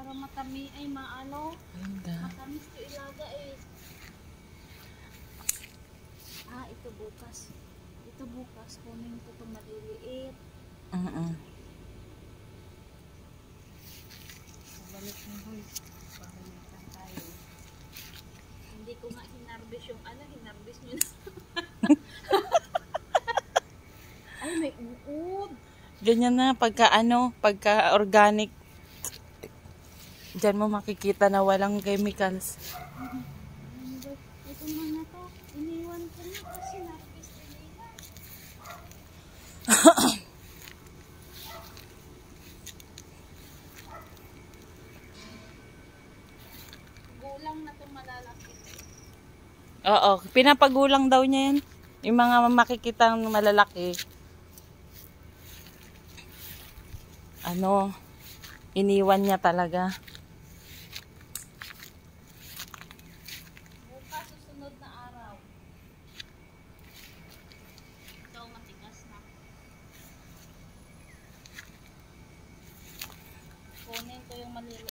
Para matami ay maano. Matamis to ilaga eh. Ito bukas. Ito bukas. Kunin ko itong maliliit. Balik mo hoy. Pabalikan tayo. Hindi ko nga hinarbis yung hinarbis nyo na. Ay, may uod. Ganyan na, pagka organic. Diyan mo makikita na walang chemicals. Ito na to. Iniwan ko na kasi narbis nila. Gulang na itong malalaki. Oo, pinapagulang daw niya yan. Yung mga makikitang malalaki. Iniwan niya talaga. Bukas susunod na araw. Ito matigas na. Kunin ko yung maliliit.